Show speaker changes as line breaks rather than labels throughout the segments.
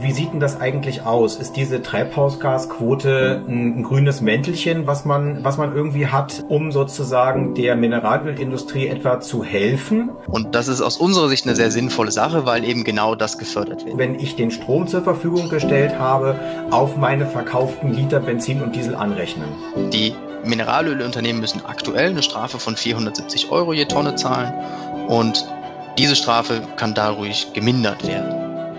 Wie sieht denn das eigentlich aus? Ist diese Treibhausgasquote ein grünes Mäntelchen, was man irgendwie hat, um sozusagen der Mineralölindustrie etwa zu helfen?
Und das ist aus unserer Sicht eine sehr sinnvolle Sache, weil eben genau das gefördert wird.
Wenn ich den Strom zur Verfügung gestellt habe, auf meine verkauften Liter Benzin und Diesel anrechnen.
Die Mineralölunternehmen müssen aktuell eine Strafe von 470 € je Tonne zahlen und diese Strafe kann dadurch gemindert werden.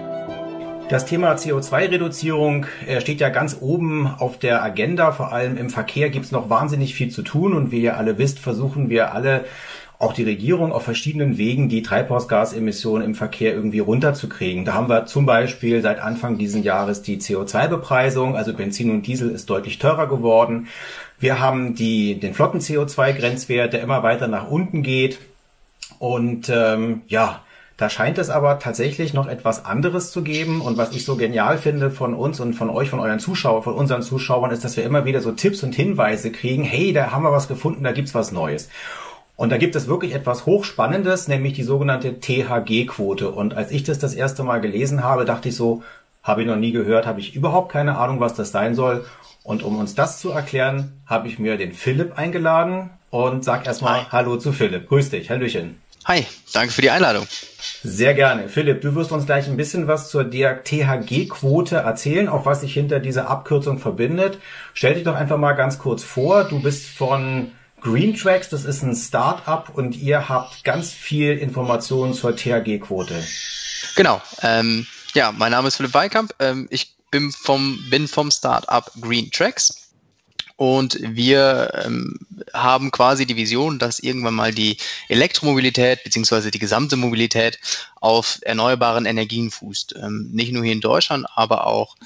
Das Thema CO2-Reduzierung steht ja ganz oben auf der Agenda. Vor allem im Verkehr gibt es noch wahnsinnig viel zu tun. Und wie ihr alle wisst, versuchen wir alle, auch die Regierung, auf verschiedenen Wegen die Treibhausgasemissionen im Verkehr irgendwie runterzukriegen. Da haben wir zum Beispiel seit Anfang dieses Jahres die CO2-Bepreisung. Also Benzin und Diesel ist deutlich teurer geworden. Wir haben den Flotten-CO2-Grenzwert, der immer weiter nach unten geht. Und da scheint es aber tatsächlich noch etwas anderes zu geben. Und was ich so genial finde von uns und von euch, von unseren Zuschauern, ist, dass wir immer wieder so Tipps und Hinweise kriegen. Hey, da haben wir was gefunden, da gibt's was Neues. Und da gibt es wirklich etwas Hochspannendes, nämlich die sogenannte THG-Quote. Und als ich das erste Mal gelesen habe, dachte ich so, habe ich noch nie gehört, habe ich überhaupt keine Ahnung, was das sein soll. Und um uns das zu erklären, habe ich mir den Philipp eingeladen und sag erstmal Hallo zu Philipp. Grüß dich, Hallöchen.
Hi, danke für die Einladung.
Sehr gerne. Philipp, du wirst uns gleich ein bisschen was zur THG-Quote erzählen, auch was sich hinter dieser Abkürzung verbindet. Stell dich doch einfach mal ganz kurz vor. Du bist von Greentracks, das ist ein Start-up und ihr habt ganz viel Informationen zur THG-Quote.
Genau. Mein Name ist Philipp Weikamp. Ich bin vom Start-up Greentracks. Und wir haben quasi die Vision, dass irgendwann mal die Elektromobilität bzw. die gesamte Mobilität auf erneuerbaren Energien fußt. Nicht nur hier in Deutschland, aber auch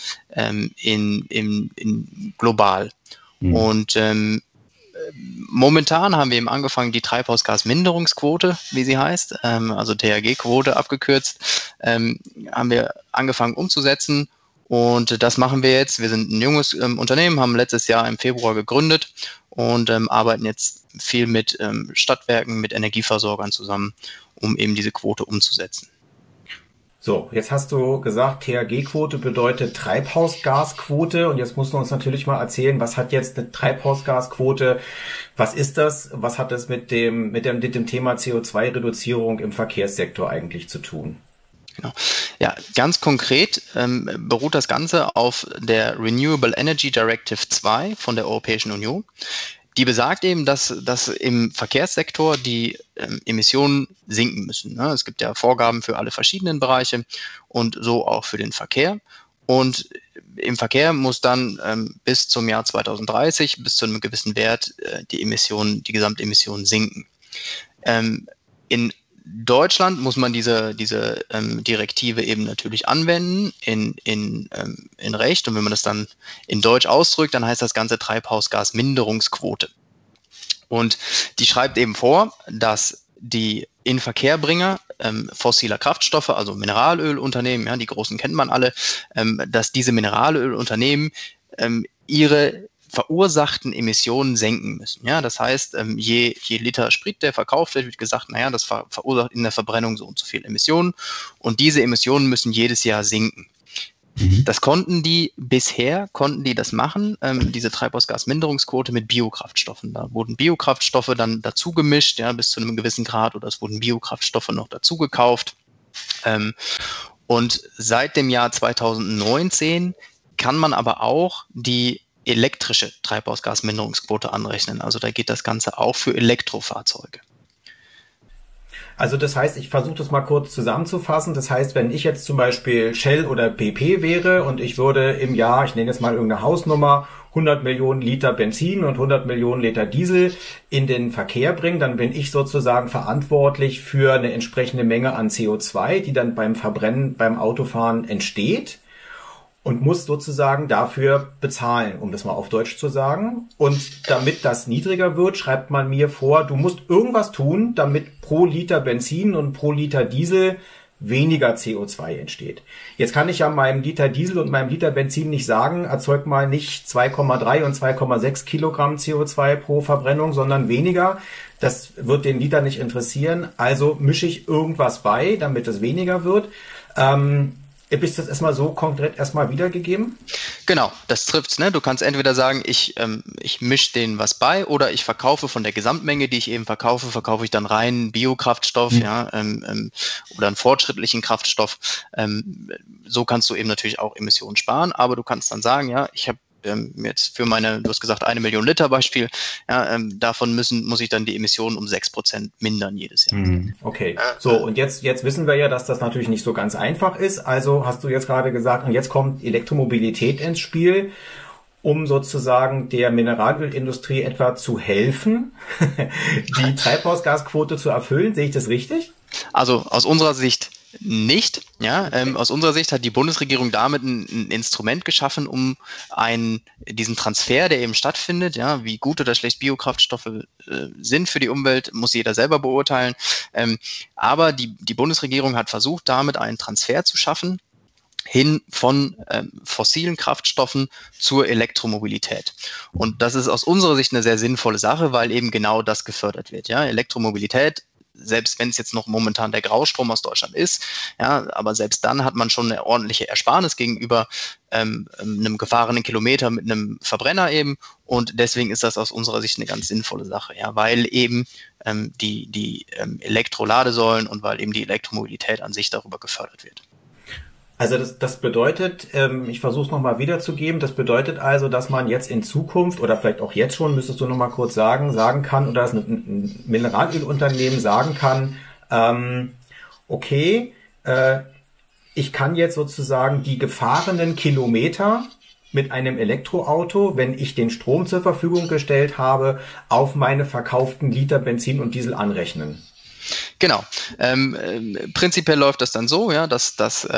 in global. Mhm. Und momentan haben wir eben angefangen, die Treibhausgasminderungsquote, wie sie heißt, also THG-Quote abgekürzt, haben wir angefangen umzusetzen. Und das machen wir jetzt. Wir sind ein junges Unternehmen, haben letztes Jahr im Februar gegründet und arbeiten jetzt viel mit Stadtwerken, mit Energieversorgern zusammen, um eben diese Quote umzusetzen.
So, jetzt hast du gesagt, THG-Quote bedeutet Treibhausgasquote und jetzt musst du uns natürlich mal erzählen, was hat jetzt eine Treibhausgasquote, was ist das, was hat das mit dem Thema CO2-Reduzierung im Verkehrssektor eigentlich zu tun?
Genau. Ja, ganz konkret beruht das Ganze auf der Renewable Energy Directive 2 von der Europäischen Union. Die besagt eben, dass im Verkehrssektor die Emissionen sinken müssen. Ne? Es gibt ja Vorgaben für alle verschiedenen Bereiche und so auch für den Verkehr. Und im Verkehr muss dann bis zum Jahr 2030, bis zu einem gewissen Wert, die Gesamtemissionen sinken. In Deutschland muss man diese Direktive eben natürlich anwenden in Recht. Und wenn man das dann in Deutsch ausdrückt, dann heißt das Ganze Treibhausgasminderungsquote. Und die schreibt eben vor, dass die Inverkehrbringer fossiler Kraftstoffe, also Mineralölunternehmen, ja, die großen kennt man alle, dass diese Mineralölunternehmen ihre verursachten Emissionen senken müssen. Ja, das heißt, je Liter Sprit, der verkauft wird gesagt, naja, das verursacht in der Verbrennung so und so viel Emissionen und diese Emissionen müssen jedes Jahr sinken. Das konnten die das machen, diese Treibhausgasminderungsquote mit Biokraftstoffen. Da wurden Biokraftstoffe dann dazu gemischt, ja, bis zu einem gewissen Grad, oder es wurden Biokraftstoffe noch dazu gekauft. Und seit dem Jahr 2019 kann man aber auch die elektrische Treibhausgasminderungsquote anrechnen. Also da geht das Ganze auch für Elektrofahrzeuge.
Also das heißt, ich versuche das mal kurz zusammenzufassen. Das heißt, wenn ich jetzt zum Beispiel Shell oder BP wäre und ich würde im Jahr, ich nenne jetzt mal irgendeine Hausnummer, 100 Millionen Liter Benzin und 100 Millionen Liter Diesel in den Verkehr bringen, dann bin ich sozusagen verantwortlich für eine entsprechende Menge an CO2, die dann beim Verbrennen, beim Autofahren entsteht. Und muss sozusagen dafür bezahlen, um das mal auf Deutsch zu sagen. Und damit das niedriger wird, schreibt man mir vor, du musst irgendwas tun, damit pro Liter Benzin und pro Liter Diesel weniger CO2 entsteht. Jetzt kann ich ja meinem Liter Diesel und meinem Liter Benzin nicht sagen, erzeug mal nicht 2,3 und 2,6 Kilogramm CO2 pro Verbrennung, sondern weniger. Das wird den Liter nicht interessieren. Also mische ich irgendwas bei, damit es weniger wird. Ist das erstmal so konkret erstmal wiedergegeben?
Genau, das trifft's, ne? Du kannst entweder sagen, ich mische denen was bei oder ich verkaufe von der Gesamtmenge, die ich eben verkaufe ich dann rein Biokraftstoff, oder einen fortschrittlichen Kraftstoff. So kannst du eben natürlich auch Emissionen sparen, aber du kannst dann sagen, ja, ich habe jetzt für du hast gesagt, 1 Million Liter Beispiel, davon muss ich dann die Emissionen um 6% mindern jedes Jahr.
Okay, so und jetzt wissen wir ja, dass das natürlich nicht so ganz einfach ist. Also hast du jetzt gerade gesagt, und jetzt kommt Elektromobilität ins Spiel, um sozusagen der Mineralölindustrie etwa zu helfen, die Treibhausgasquote zu erfüllen. Sehe ich das richtig?
Also aus unserer Sicht nicht. Ja, aus unserer Sicht hat die Bundesregierung damit ein Instrument geschaffen, um diesen Transfer, der eben stattfindet, ja, wie gut oder schlecht Biokraftstoffe sind für die Umwelt, muss jeder selber beurteilen. Aber die Bundesregierung hat versucht, damit einen Transfer zu schaffen hin von fossilen Kraftstoffen zur Elektromobilität. Und das ist aus unserer Sicht eine sehr sinnvolle Sache, weil eben genau das gefördert wird. Ja, Elektromobilität, selbst wenn es jetzt noch momentan der Graustrom aus Deutschland ist, ja, aber selbst dann hat man schon eine ordentliche Ersparnis gegenüber einem gefahrenen Kilometer mit einem Verbrenner eben, und deswegen ist das aus unserer Sicht eine ganz sinnvolle Sache, ja, weil eben die Elektroladesäulen und weil eben die Elektromobilität an sich darüber gefördert wird.
Also das bedeutet, ich versuche es nochmal wiederzugeben, das bedeutet also, dass man jetzt in Zukunft oder vielleicht auch jetzt schon, müsstest du nochmal kurz sagen kann, oder dass ein Mineralölunternehmen sagen kann, okay, ich kann jetzt sozusagen die gefahrenen Kilometer mit einem Elektroauto, wenn ich den Strom zur Verfügung gestellt habe, auf meine verkauften Liter Benzin und Diesel anrechnen.
Genau. Prinzipiell läuft das dann so, ja, dass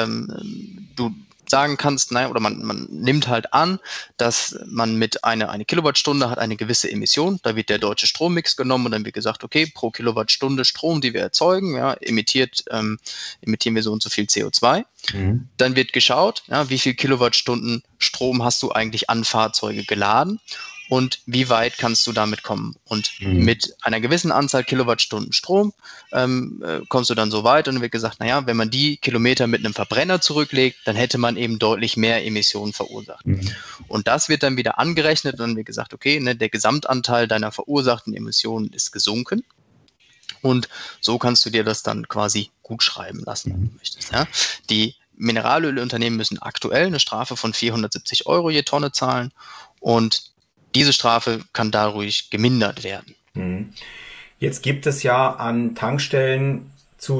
du sagen kannst, nein, oder man nimmt halt an, dass man mit eine Kilowattstunde hat eine gewisse Emission. Da wird der deutsche Strommix genommen und dann wird gesagt, okay, pro Kilowattstunde Strom, die wir erzeugen, ja, emittieren wir so und so viel CO2. Dann wird geschaut, ja, wie viel Kilowattstunden Strom hast du eigentlich an Fahrzeuge geladen und wie weit kannst du damit kommen. Und mit einer gewissen Anzahl Kilowattstunden Strom kommst du dann so weit, und dann wird gesagt, naja, wenn man die Kilometer mit einem Verbrenner zurücklegt, dann hätte man eben deutlich mehr Emissionen verursacht. Und das wird dann wieder angerechnet und dann wird gesagt, okay, ne, der Gesamtanteil deiner verursachten Emissionen ist gesunken. Und so kannst du dir das dann quasi gut schreiben lassen, wenn du möchtest. Ja? Die Mineralölunternehmen müssen aktuell eine Strafe von 470 € je Tonne zahlen, und diese Strafe kann dadurch gemindert werden.
Jetzt gibt es ja an Tankstellen zu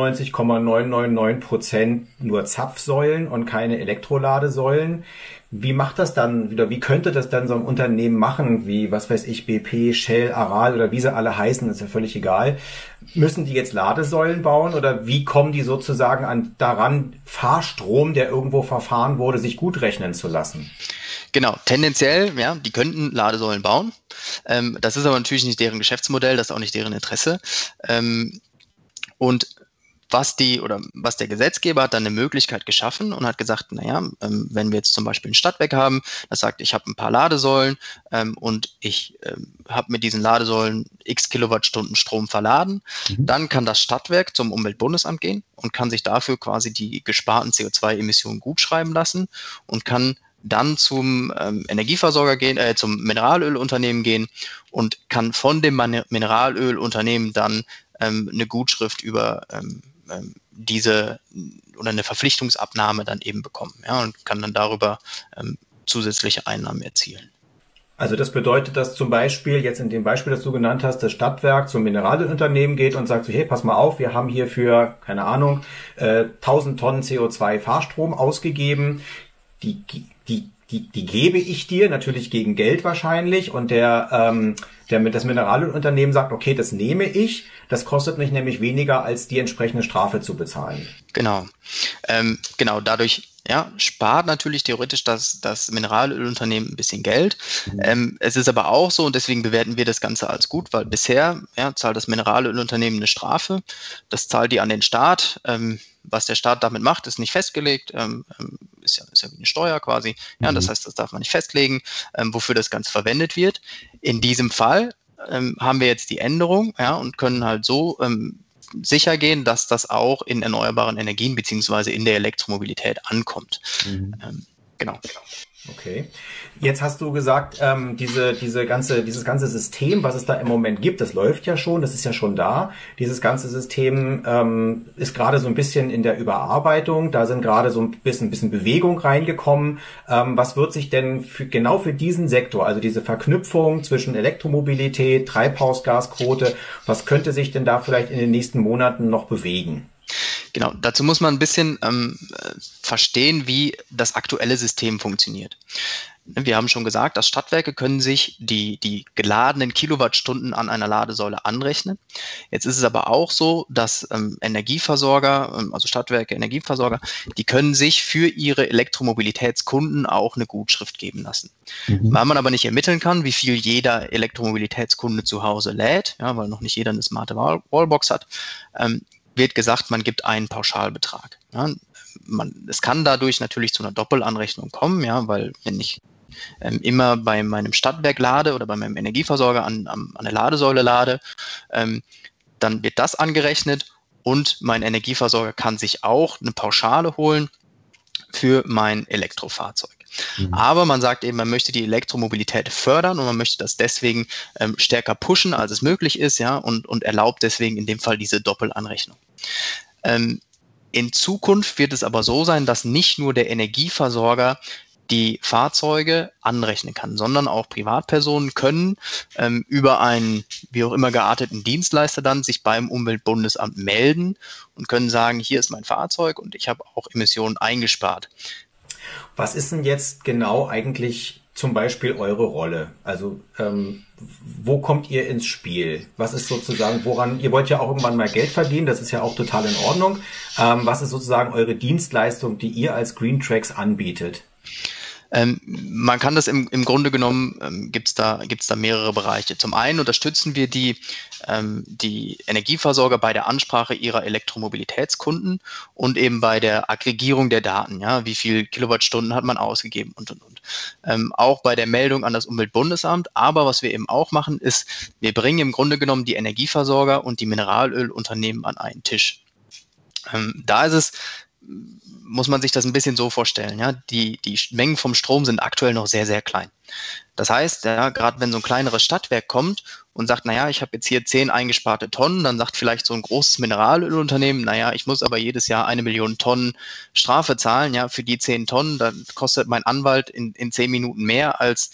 99,999% nur Zapfsäulen und keine Elektroladesäulen. Wie macht das dann wieder? Wie könnte das dann so ein Unternehmen machen, wie, was weiß ich, BP, Shell, Aral oder wie sie alle heißen, ist ja völlig egal. Müssen die jetzt Ladesäulen bauen oder wie kommen die sozusagen daran, Fahrstrom, der irgendwo verfahren wurde, sich gut rechnen zu lassen?
Genau, tendenziell, ja, die könnten Ladesäulen bauen. Das ist aber natürlich nicht deren Geschäftsmodell, das ist auch nicht deren Interesse. Und was der Gesetzgeber hat dann eine Möglichkeit geschaffen und hat gesagt, naja, wenn wir jetzt zum Beispiel ein Stadtwerk haben, das sagt, ich habe ein paar Ladesäulen und ich habe mit diesen Ladesäulen x Kilowattstunden Strom verladen, dann kann das Stadtwerk zum Umweltbundesamt gehen und kann sich dafür quasi die gesparten CO2-Emissionen gutschreiben lassen und kann dann zum Energieversorger gehen, zum Mineralölunternehmen gehen und kann von dem Mineralölunternehmen dann eine Gutschrift über diese oder eine Verpflichtungsabnahme dann eben bekommen, ja, und kann dann darüber zusätzliche Einnahmen erzielen.
Also das bedeutet, dass zum Beispiel jetzt in dem Beispiel, das du genannt hast, das Stadtwerk zum Mineralölunternehmen geht und sagt so, hey, pass mal auf, wir haben hier für, keine Ahnung, 1000 Tonnen CO2 Fahrstrom ausgegeben, die gebe ich dir, natürlich gegen Geld wahrscheinlich, und das Mineralölunternehmen sagt, okay, das nehme ich, das kostet mich nämlich weniger, als die entsprechende Strafe zu bezahlen.
Genau, dadurch spart natürlich theoretisch das Mineralölunternehmen ein bisschen Geld. Es ist aber auch so, und deswegen bewerten wir das Ganze als gut, weil bisher zahlt das Mineralölunternehmen eine Strafe, das zahlt die an den Staat. Was der Staat damit macht, ist nicht festgelegt, ist ja wie eine Steuer quasi. Ja, das heißt, das darf man nicht festlegen, wofür das Ganze verwendet wird. In diesem Fall haben wir jetzt die Änderung, und können halt so sicher gehen, dass das auch in erneuerbaren Energien beziehungsweise in der Elektromobilität ankommt. Genau.
Okay. Jetzt hast du gesagt, dieses ganze System, was es da im Moment gibt, das läuft ja schon, das ist ja schon da. Dieses ganze System ist gerade so ein bisschen in der Überarbeitung. Da sind gerade so ein bisschen Bewegung reingekommen. Was wird sich denn genau für diesen Sektor, also diese Verknüpfung zwischen Elektromobilität, Treibhausgasquote, was könnte sich denn da vielleicht in den nächsten Monaten noch bewegen?
Genau, dazu muss man ein bisschen verstehen, wie das aktuelle System funktioniert. Wir haben schon gesagt, dass Stadtwerke können sich die geladenen Kilowattstunden an einer Ladesäule anrechnen. Jetzt ist es aber auch so, dass Energieversorger, also Stadtwerke, Energieversorger, die können sich für ihre Elektromobilitätskunden auch eine Gutschrift geben lassen. Weil man aber nicht ermitteln kann, wie viel jeder Elektromobilitätskunde zu Hause lädt, ja, weil noch nicht jeder eine smarte Wallbox hat, wird gesagt, man gibt einen Pauschalbetrag. Ja, es kann dadurch natürlich zu einer Doppelanrechnung kommen, ja, weil wenn ich immer bei meinem Stadtwerk lade oder bei meinem Energieversorger an der Ladesäule lade, dann wird das angerechnet und mein Energieversorger kann sich auch eine Pauschale holen für mein Elektrofahrzeug. Aber man sagt eben, man möchte die Elektromobilität fördern und man möchte das deswegen stärker pushen, als es möglich ist, ja, und erlaubt deswegen in dem Fall diese Doppelanrechnung. In Zukunft wird es aber so sein, dass nicht nur der Energieversorger die Fahrzeuge anrechnen kann, sondern auch Privatpersonen können über einen wie auch immer gearteten Dienstleister dann sich beim Umweltbundesamt melden und können sagen, hier ist mein Fahrzeug und ich habe auch Emissionen eingespart.
Was ist denn jetzt genau eigentlich zum Beispiel eure Rolle? Also wo kommt ihr ins Spiel? Was ist sozusagen, ihr wollt ja auch irgendwann mal Geld verdienen, das ist ja auch total in Ordnung. Was ist sozusagen eure Dienstleistung, die ihr als Greentracks anbietet?
Man kann das im Grunde genommen, gibt's da mehrere Bereiche. Zum einen unterstützen wir die Energieversorger bei der Ansprache ihrer Elektromobilitätskunden und eben bei der Aggregierung der Daten. Ja, wie viel Kilowattstunden hat man ausgegeben und. Auch bei der Meldung an das Umweltbundesamt. Aber was wir eben auch machen, ist, wir bringen im Grunde genommen die Energieversorger und die Mineralölunternehmen an einen Tisch. Da ist es, muss man sich das ein bisschen so vorstellen. Ja? Die Mengen vom Strom sind aktuell noch sehr, sehr klein. Das heißt, ja, gerade wenn so ein kleineres Stadtwerk kommt und sagt, naja, ich habe jetzt hier 10 eingesparte Tonnen, dann sagt vielleicht so ein großes Mineralölunternehmen, naja, ich muss aber jedes Jahr 1 Million Tonnen Strafe zahlen, ja, für die 10 Tonnen, dann kostet mein Anwalt in 10 Minuten mehr, als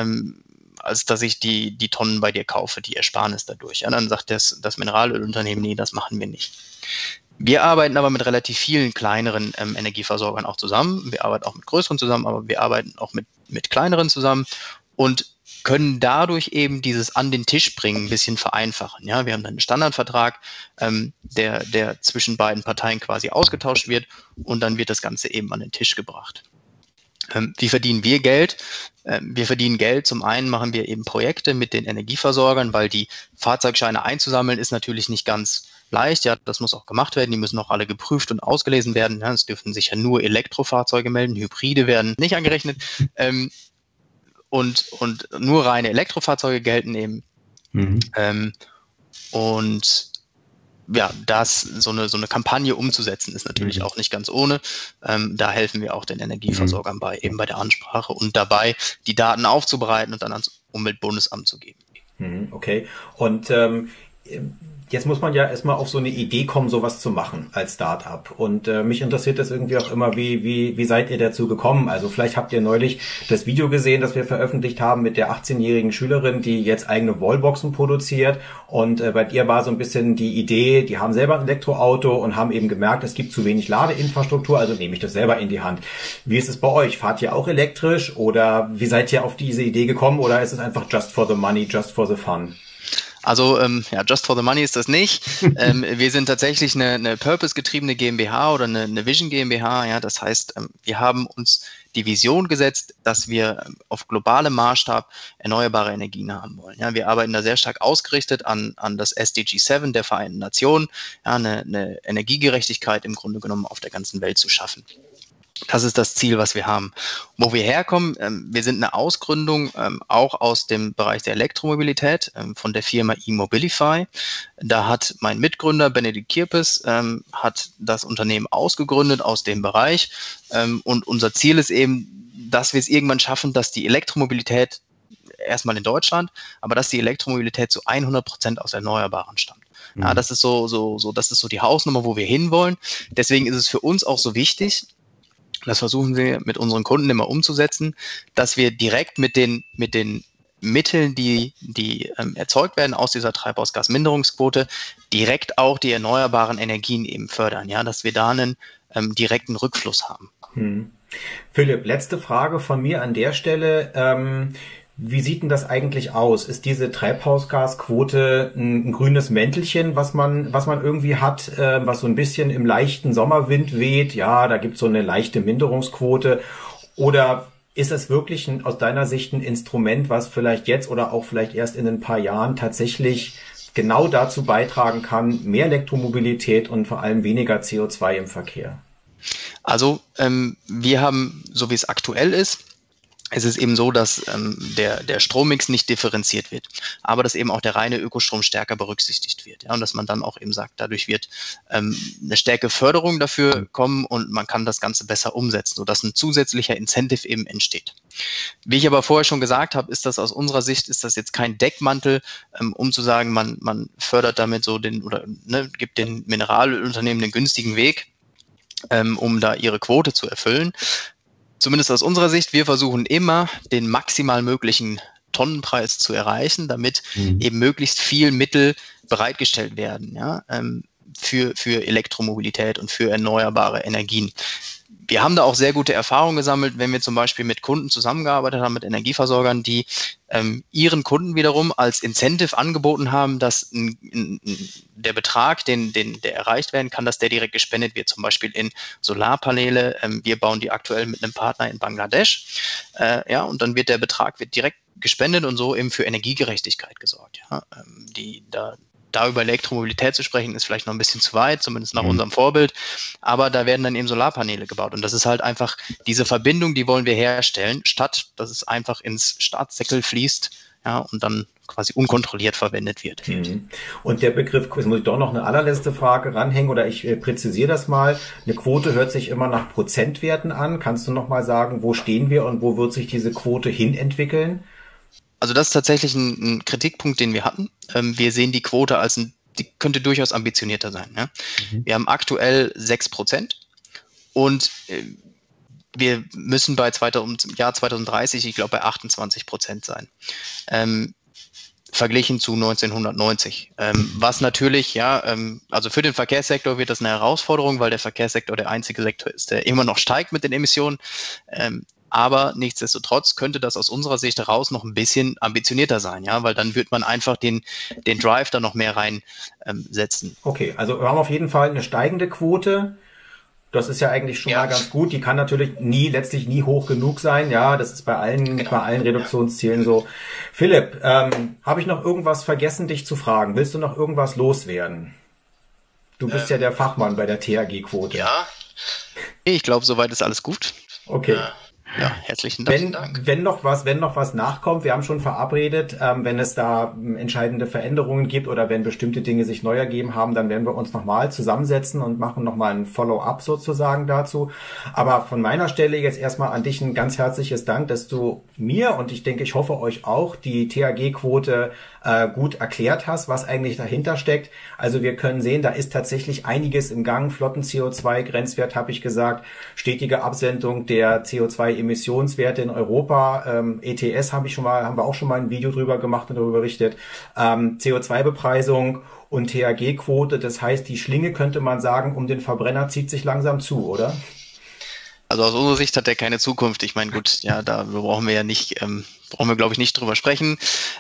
dass ich die Tonnen bei dir kaufe, die Ersparnis dadurch. Ja, dann sagt das Mineralölunternehmen, nee, das machen wir nicht. Wir arbeiten aber mit relativ vielen kleineren Energieversorgern auch zusammen. Wir arbeiten auch mit größeren zusammen, aber wir arbeiten auch mit kleineren zusammen und können dadurch eben dieses an den Tisch bringen ein bisschen vereinfachen. Ja, wir haben dann einen Standardvertrag, der zwischen beiden Parteien quasi ausgetauscht wird und dann wird das Ganze eben an den Tisch gebracht. Wie verdienen wir Geld? Wir verdienen Geld. Zum einen machen wir eben Projekte mit den Energieversorgern, weil die Fahrzeugscheine einzusammeln ist natürlich nicht ganz leicht. Ja, das muss auch gemacht werden. Die müssen auch alle geprüft und ausgelesen werden. Ja, es dürfen sich ja nur Elektrofahrzeuge melden. Hybride werden nicht angerechnet. Und nur reine Elektrofahrzeuge gelten eben. Und ja, so eine Kampagne umzusetzen, ist natürlich auch nicht ganz ohne. Da helfen wir auch den Energieversorgern bei, eben bei der Ansprache und dabei, die Daten aufzubereiten und dann ans Umweltbundesamt zu geben.
Okay. Und jetzt muss man ja erstmal auf so eine Idee kommen, sowas zu machen als Start-up. Und mich interessiert das irgendwie auch immer, wie seid ihr dazu gekommen? Also vielleicht habt ihr neulich das Video gesehen, das wir veröffentlicht haben mit der 18-jährigen Schülerin, die jetzt eigene Wallboxen produziert. Und bei ihr war so ein bisschen die Idee, die haben selber ein Elektroauto und haben eben gemerkt, es gibt zu wenig Ladeinfrastruktur, also nehme ich das selber in die Hand. Wie ist es bei euch? Fahrt ihr auch elektrisch oder wie seid ihr auf diese Idee gekommen oder ist es einfach just for the money, just for the fun?
Also just for the money ist das nicht. Wir sind tatsächlich eine Purpose-getriebene GmbH oder eine Vision GmbH. Ja, das heißt, wir haben uns die Vision gesetzt, dass wir auf globalem Maßstab erneuerbare Energien haben wollen. Ja, wir arbeiten da sehr stark ausgerichtet an das SDG 7 der Vereinten Nationen, ja, eine Energiegerechtigkeit im Grunde genommen auf der ganzen Welt zu schaffen. Das ist das Ziel, was wir haben. Wo wir herkommen, wir sind eine Ausgründung auch aus dem Bereich der Elektromobilität von der Firma eMobilify. Da hat mein Mitgründer Benedikt Kirpes hat das Unternehmen ausgegründet aus dem Bereich. Und unser Ziel ist eben, dass wir es irgendwann schaffen, dass die Elektromobilität erstmal in Deutschland, aber dass die Elektromobilität zu 100% aus Erneuerbaren stammt. Ja, das ist das ist so die Hausnummer, wo wir hinwollen. Deswegen ist es für uns auch so wichtig, das versuchen wir mit unseren Kunden immer umzusetzen, dass wir direkt mit den Mitteln, die erzeugt werden aus dieser Treibhausgasminderungsquote, direkt auch die erneuerbaren Energien eben fördern, ja, dass wir da einen direkten Rückfluss haben.
Philipp, letzte Frage von mir an der Stelle. Wie sieht denn das eigentlich aus? Ist diese Treibhausgasquote ein grünes Mäntelchen, was man irgendwie hat, was so ein bisschen im leichten Sommerwind weht? Ja, da gibt's so eine leichte Minderungsquote. Oder ist es wirklich aus deiner Sicht ein Instrument, was vielleicht jetzt oder auch vielleicht erst in ein paar Jahren tatsächlich genau dazu beitragen kann, mehr Elektromobilität und vor allem weniger CO2 im Verkehr?
Also wir haben, so wie es aktuell ist, es ist eben so, dass der Strommix nicht differenziert wird, aber dass eben auch der reine Ökostrom stärker berücksichtigt wird. Ja, und dass man dann auch eben sagt, dadurch wird eine stärkere Förderung dafür kommen und man kann das Ganze besser umsetzen, sodass ein zusätzlicher Incentive eben entsteht. Wie ich aber vorher schon gesagt habe, ist das aus unserer Sicht, ist das jetzt kein Deckmantel, um zu sagen, man fördert damit so gibt den Mineralölunternehmen den günstigen Weg, um da ihre Quote zu erfüllen. Zumindest aus unserer Sicht, wir versuchen immer, den maximal möglichen Tonnenpreis zu erreichen, damit eben möglichst viel Mittel bereitgestellt werden, ja, für Elektromobilität und für erneuerbare Energien. Wir haben da auch sehr gute Erfahrungen gesammelt, wenn wir zum Beispiel mit Kunden zusammengearbeitet haben, mit Energieversorgern, die ihren Kunden wiederum als Incentive angeboten haben, dass der Betrag, der erreicht werden kann, dass der direkt gespendet wird, zum Beispiel in Solarpaneele. Wir bauen die aktuell mit einem Partner in Bangladesch. Ja, und dann wird der Betrag direkt gespendet und so eben für Energiegerechtigkeit gesorgt. Ja, da über Elektromobilität zu sprechen, ist vielleicht noch ein bisschen zu weit, zumindest nach unserem Vorbild. Aber da werden dann eben Solarpaneele gebaut. Und das ist halt einfach diese Verbindung, die wollen wir herstellen, statt dass es einfach ins Staatssäckel fließt, ja, und dann quasi unkontrolliert verwendet wird.
Und der Begriff, jetzt muss ich doch noch eine allerletzte Frage ranhängen oder ich präzisiere das mal. Eine Quote hört sich immer nach Prozentwerten an. Kannst du noch mal sagen, wo stehen wir und wo wird sich diese Quote hin entwickeln?
Also das ist tatsächlich ein Kritikpunkt, den wir hatten. Wir sehen die Quote die könnte durchaus ambitionierter sein. Ja? Wir haben aktuell 6% und wir müssen Jahr 2030, ich glaube, bei 28% sein. Verglichen zu 1990. Was natürlich, ja, also für den Verkehrssektor wird das eine Herausforderung, weil der Verkehrssektor der einzige Sektor ist, der immer noch steigt mit den Emissionen. Aber nichtsdestotrotz könnte das aus unserer Sicht heraus noch ein bisschen ambitionierter sein, ja, weil dann wird man einfach den Drive da noch mehr reinsetzen.
Okay, also wir haben auf jeden Fall eine steigende Quote. Das ist ja eigentlich schon mal ganz gut. Die kann natürlich letztlich nie hoch genug sein. Ja, das ist bei allen Reduktionszielen so. Philipp, habe ich noch irgendwas vergessen, dich zu fragen? Willst du noch irgendwas loswerden? Du bist ja der Fachmann bei der THG-Quote.
Ja, ich glaube, soweit ist alles gut.
Okay.
Ja, herzlichen Dank.
Wenn noch was nachkommt, wir haben schon verabredet, wenn es da entscheidende Veränderungen gibt oder wenn bestimmte Dinge sich neu ergeben haben, dann werden wir uns nochmal zusammensetzen und machen nochmal ein Follow-up sozusagen dazu. Aber von meiner Stelle jetzt erstmal an dich ein ganz herzliches Dank, dass du mir und ich denke, ich hoffe euch auch, die THG-Quote gut erklärt hast, was eigentlich dahinter steckt. Also wir können sehen, da ist tatsächlich einiges im Gang. Flotten-CO2-Grenzwert, habe ich gesagt, stetige Absenkung der CO2-Emissionswerte in Europa. ETS haben wir auch schon mal ein Video drüber gemacht und darüber berichtet. CO2-Bepreisung und THG-Quote. Das heißt, die Schlinge, könnte man sagen, um den Verbrenner zieht sich langsam zu, oder?
Also aus unserer Sicht hat der keine Zukunft. Ich meine, gut, ja, da brauchen wir glaube ich, nicht drüber sprechen.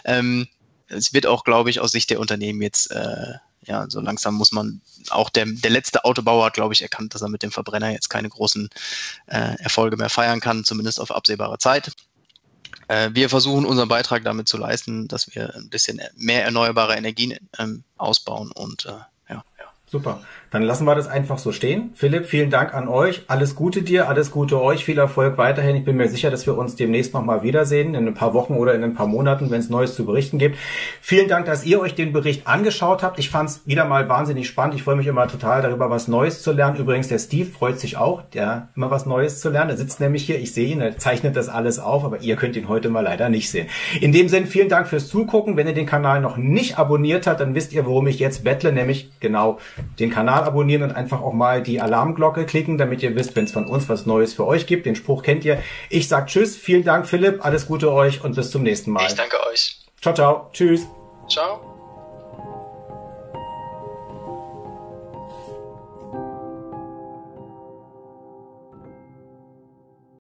Es wird auch, glaube ich, aus Sicht der Unternehmen jetzt, so langsam muss man, auch der letzte Autobauer hat, glaube ich, erkannt, dass er mit dem Verbrenner jetzt keine großen Erfolge mehr feiern kann, zumindest auf absehbare Zeit. Wir versuchen unseren Beitrag damit zu leisten, dass wir ein bisschen mehr erneuerbare Energien ausbauen und
Super. Dann lassen wir das einfach so stehen. Philipp, vielen Dank an euch. Alles Gute dir, alles Gute euch, viel Erfolg weiterhin. Ich bin mir sicher, dass wir uns demnächst nochmal wiedersehen, in ein paar Wochen oder in ein paar Monaten, wenn es Neues zu berichten gibt. Vielen Dank, dass ihr euch den Bericht angeschaut habt. Ich fand es wieder mal wahnsinnig spannend. Ich freue mich immer total darüber, was Neues zu lernen. Übrigens, der Steve freut sich auch, der immer was Neues zu lernen. Er sitzt nämlich hier, ich sehe ihn, er zeichnet das alles auf, aber ihr könnt ihn heute mal leider nicht sehen. In dem Sinne, vielen Dank fürs Zugucken. Wenn ihr den Kanal noch nicht abonniert habt, dann wisst ihr, worum ich jetzt bettle, nämlich genau den Kanal abonnieren und einfach auch mal die Alarmglocke klicken, damit ihr wisst, wenn es von uns was Neues für euch gibt. Den Spruch kennt ihr. Ich sag Tschüss, vielen Dank Philipp, alles Gute euch und bis zum nächsten Mal.
Ich danke euch.
Ciao, ciao. Tschüss.
Ciao.